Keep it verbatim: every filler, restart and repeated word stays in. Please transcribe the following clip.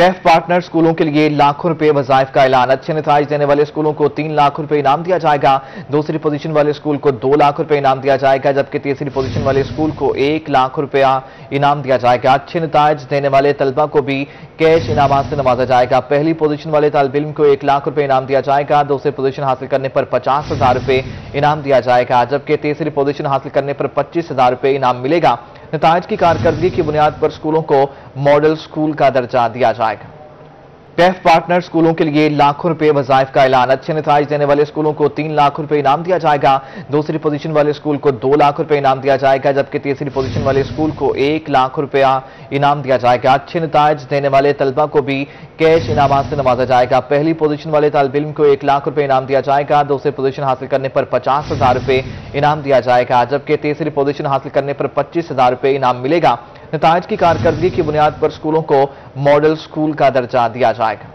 Kaif partner स्कूलों के लिए लाखों रुपए वज़ाइफ का ऐलान। अच्छे नतीजे देने वाले स्कूलों को तीन लाख रुपए इनाम दिया जाएगा। दूसरी पोजीशन वाले स्कूल को दो लाख रुपए इनाम दिया जाएगा, जबकि तीसरी पोजीशन वाले स्कूल को एक लाख रुपया इनाम दिया जाएगा। अच्छे नतीजे देने वाले तलबा को भी कैश इनाम से नवाजा जाएगा। पहली पोजीशन वाले तालिब इल्म को एक लाख रुपए इनाम दिया जाएगा। दूसरी पोजीशन हासिल करने पर पचास हजार रुपए इनाम दिया जाएगा, जबकि तीसरी पोजीशन हासिल करने पर पच्चीस हजार रुपए इनाम मिलेगा। नताइज की कारकर्दगी की बुनियाद पर स्कूलों को मॉडल स्कूल का दर्जा दिया जाएगा। कैफ पार्टनर स्कूलों के लिए लाखों रुपए वज़ाइफ का ऐलान। अच्छे नतीजे देने वाले स्कूलों को तीन लाख रुपए इनाम दिया जाएगा। दूसरी पोजीशन वाले स्कूल को दो लाख रुपए इनाम दिया जाएगा, जबकि तीसरी पोजीशन वाले स्कूल को एक लाख रुपया इनाम दिया जाएगा। अच्छे नतीजे देने वाले तलबा को भी कैश इनाम से नवाजा जाएगा। पहली पोजीशन वाले तालिब इल्म को एक लाख रुपए इनाम दिया जाएगा। दूसरी पोजीशन हासिल करने पर पचास हजार रुपए इनाम दिया जाएगा, जबकि तीसरी पोजीशन हासिल करने पर पच्चीस हजार रुपए इनाम मिलेगा। नताइज की कारकर्दगी की बुनियाद पर स्कूलों को मॉडल स्कूल का दर्जा दिया जाएगा।